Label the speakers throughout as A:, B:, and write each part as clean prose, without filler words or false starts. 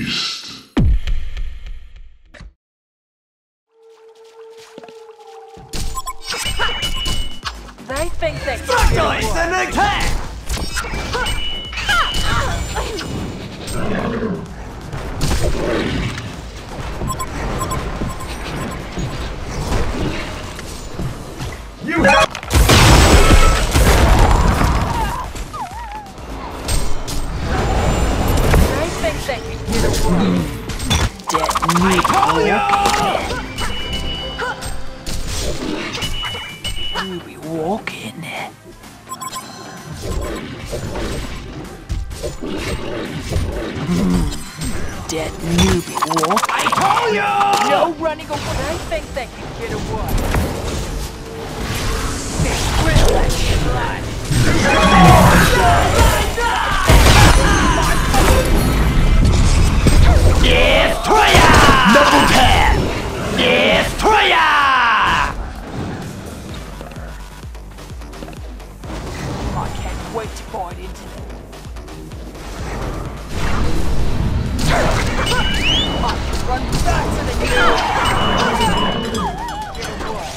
A: They think they can get away.
B: An attack! You have.
A: They think they can get away.
C: Dead meat. You be walking. Dead newbie walk.
B: I told you!
A: No running away. They think they can get away. It's real and blood.
B: Destroyer! Double tap! Destroyer!
A: I can't wait to bite into them. I can run back to the hill. Get away.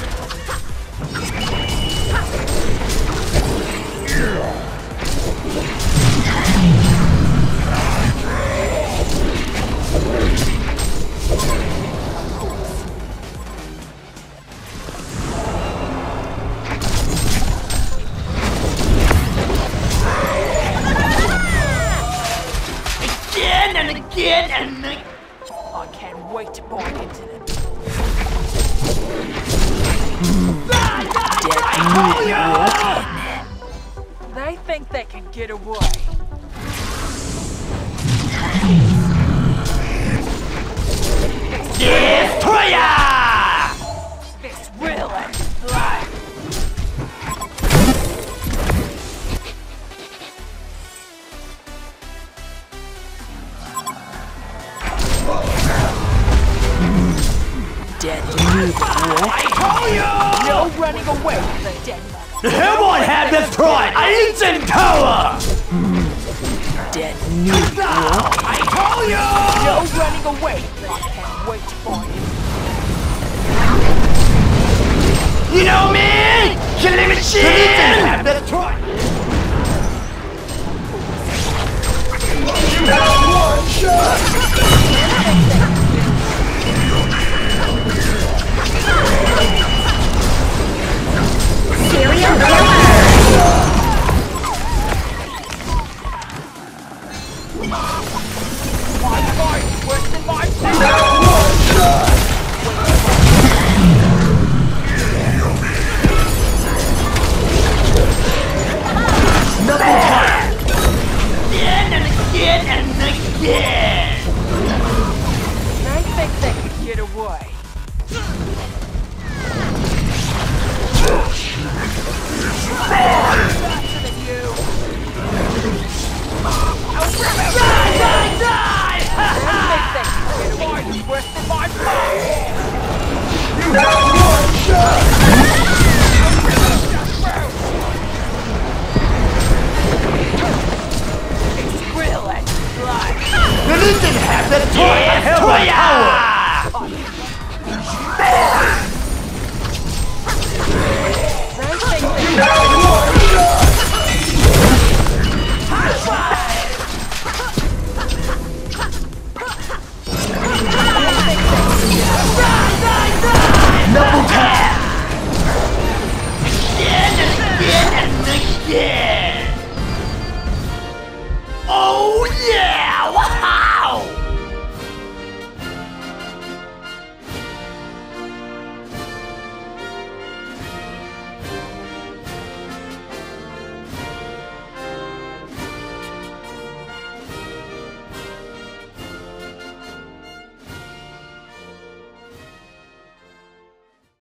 B: Again and again!
A: I can't wait to bite into them. They think they can get away.
B: Destroyer!
A: It's real and blood.
C: Dead newbie walk.
B: I told you!
A: No running away from the dead mother.
B: Everyone had destroyed ancient tower!
C: Dead newbie walk.
B: I told you!
A: No running away. I can't wait for you.
B: You know me! Killing machine! Have destroyed! You have one shot!
D: Serial
A: My fight worse than my
B: Again and again and again!
A: They think they can get away. Faster than you.
B: Die!
A: They think they can get away. Worse than my fight.
B: You have one shot!
A: It's real and blood.
B: You didn't have the toy! I have the power!